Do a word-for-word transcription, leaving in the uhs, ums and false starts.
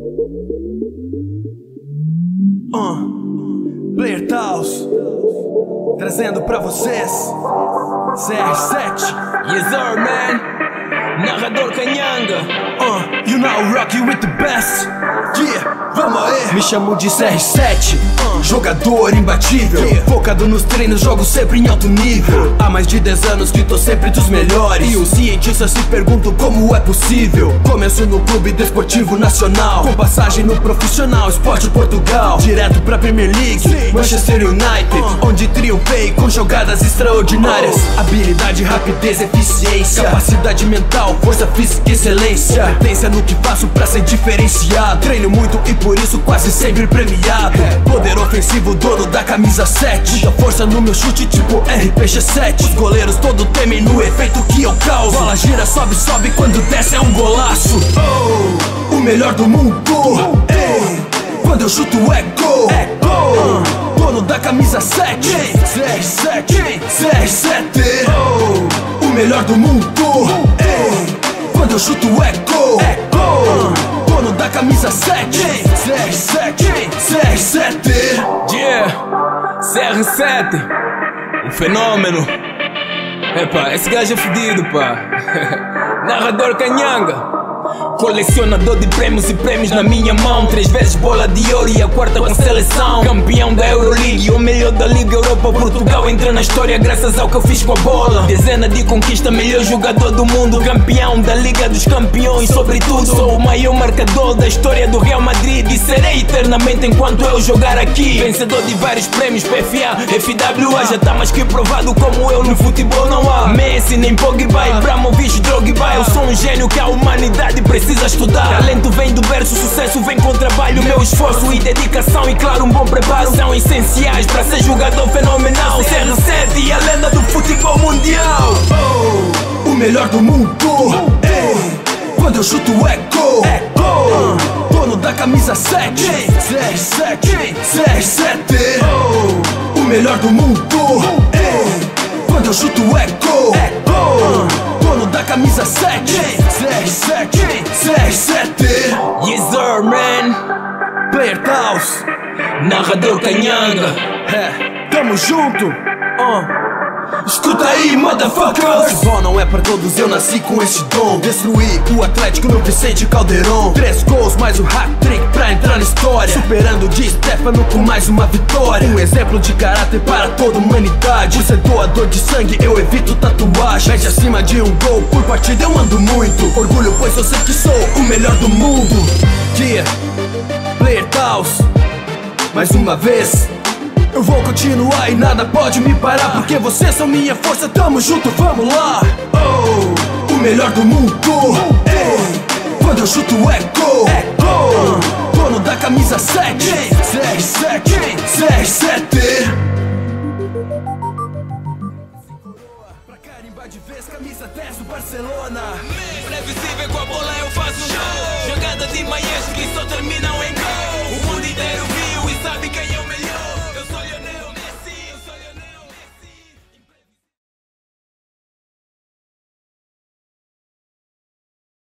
Uh, Player Taos, trazendo pra vocês C R sete. Yes sir, man. Narrador Canhanga. Uh, you now rock with the best. Yeah, vamos aí. Me chamo de C R sete, uh, jogador imbatível, yeah. Focado nos treinos, jogo sempre em alto nível. Há mais de dez anos que tô sempre dos melhores, e os cientistas se perguntam como é possível. Começo no clube desportivo nacional, com passagem no profissional Esporte Portugal, direto pra Premier League, sim. Manchester United, uh, onde triunfei com jogadas extraordinárias, oh. Habilidade, rapidez, eficiência, capacidade mental, força física e excelência, competência no que faço pra ser diferenciado. Treino muito e por isso quase sempre premiado. Poder ofensivo, dono da camisa sete. Muita força no meu chute tipo R P G sete. Os goleiros todo temem no efeito que eu causo. Bola gira, sobe, sobe, quando desce é um golaço. Oh, o melhor do mundo. Ei, quando eu chuto é gol. É gol. Uh, dono da camisa sete. C R sete, C R sete. Oh, o melhor do mundo. Ei, quando eu chuto é gol. É gol. Uh, dono da camisa sete. C R sete, C R sete. Yeah, C R sete, um fenômeno. Epa, esse gajo é fedido, pá. Narrador Canhanga, colecionador de prêmios e prêmios na minha mão. Três vezes bola de ouro e a quarta com seleção. Campeão da Euroleague, o melhor da Liga Europa. Portugal entra na história graças ao que eu fiz com a bola. Dezena de conquista, melhor jogador do mundo. Campeão da Liga dos Campeões, sobretudo sou o maior marcador da história do Real Madrid. E serei eternamente enquanto eu jogar aqui. Vencedor de vários prêmios, P F A, F W A. Já tá mais que provado como eu no futebol não há Messi nem Pogba, Ibrahimovic, Drogba. Eu sou um gênio que a humanidade precisa estudar. Talento vem do berço, sucesso vem com trabalho. Meu esforço e dedicação e claro um bom preparo são essenciais para ser jogador fenomenal. C R sete e a lenda do futebol mundial. Oh, o melhor do mundo. Ei, quando eu chuto é gol. É gol. Uh, dono da camisa sete. C R sete, C R sete. Oh, o melhor do mundo. Ei, quando eu chuto é gol. É gol. Uh, dono da camisa sete. C R sete, C R sete. Yes sir, man. Player Taos, narrador Canhanga. É, tamo junto. uh. Escuta aí, motherfuckers. Futebol não é pra todos, eu nasci com esse dom. Destruí o Atlético no Vicente Caldeirão. Três gols mais um hat-trick pra entrar na história, superando o Di Stefano com mais uma vitória. Um exemplo de caráter para toda a humanidade. Por ser doador de sangue, eu evito tatuagem. Mete acima de um gol por partida, eu ando muito orgulho, pois eu sei que sou o melhor do mundo. Yeah, Player Taos, mais uma vez eu vou continuar e nada pode me parar, porque vocês são minha força, tamo junto, vamos lá. Oh, o melhor do mundo. Ei, quando eu chuto é gol. É gol. Uh, dono da camisa sete. C R sete, C R sete. Pra carimbar de vez, camisa dez do Barcelona. Imprevisível com a bola eu faço gol.